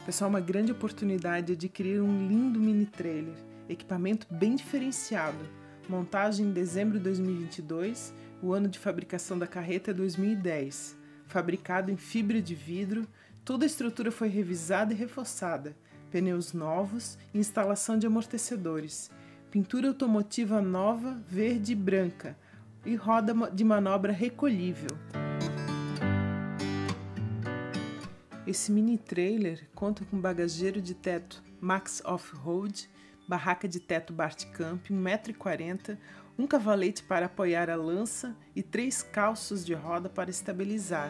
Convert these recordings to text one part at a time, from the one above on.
Pessoal, uma grande oportunidade de adquirir um lindo mini trailer, equipamento bem diferenciado, montagem em dezembro de 2022, o ano de fabricação da carreta é 2010, fabricado em fibra de vidro, toda a estrutura foi revisada e reforçada, pneus novos e instalação de amortecedores, pintura automotiva nova, verde e branca e roda de manobra recolhível. Esse mini trailer conta com bagageiro de teto Max Off-Road, barraca de teto Bartcamp 1,40 m, um cavalete para apoiar a lança e 3 calços de roda para estabilizar.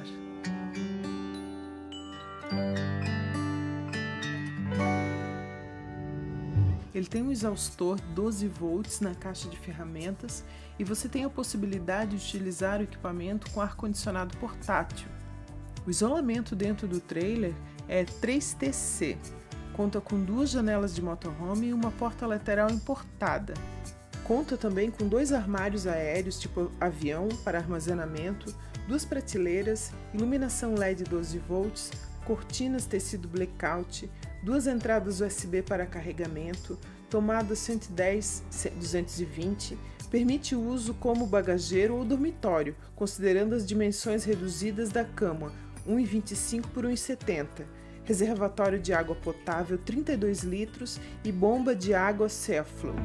Ele tem um exaustor 12 volts na caixa de ferramentas e você tem a possibilidade de utilizar o equipamento com ar-condicionado portátil. O isolamento dentro do trailer é 3TC, conta com 2 janelas de motorhome e uma porta lateral importada. Conta também com 2 armários aéreos tipo avião para armazenamento, 2 prateleiras, iluminação LED 12 volts, cortinas tecido blackout, 2 entradas USB para carregamento, tomada 110/220, permite o uso como bagageiro ou dormitório, considerando as dimensões reduzidas da cama, 1,25 por 1,70, reservatório de água potável 32 litros e bomba de água Seaflow.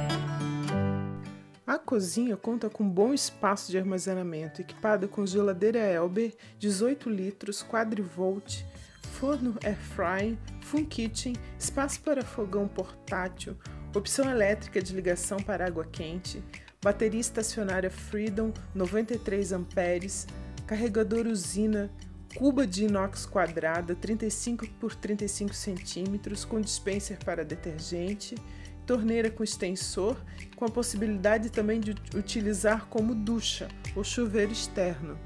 A cozinha conta com bom espaço de armazenamento, equipada com geladeira Elber 18 litros, quadrivolt, forno airfryer, full kitchen, espaço para fogão portátil, opção elétrica de ligação para água quente, bateria estacionária Freedom 93 amperes, carregador usina, cuba de inox quadrada 35 por 35 cm com dispenser para detergente, torneira com extensor, com a possibilidade também de utilizar como ducha ou chuveiro externo.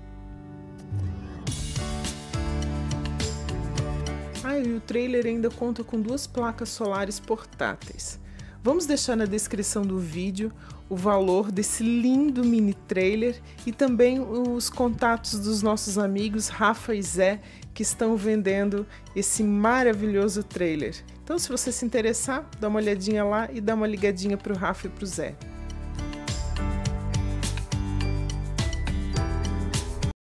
E o trailer ainda conta com 2 placas solares portáteis. Vamos deixar na descrição do vídeo o valor desse lindo mini trailer e também os contatos dos nossos amigos Rafa e Zé, que estão vendendo esse maravilhoso trailer. Então, se você se interessar, dá uma olhadinha lá e dá uma ligadinha para o Rafa e para o Zé.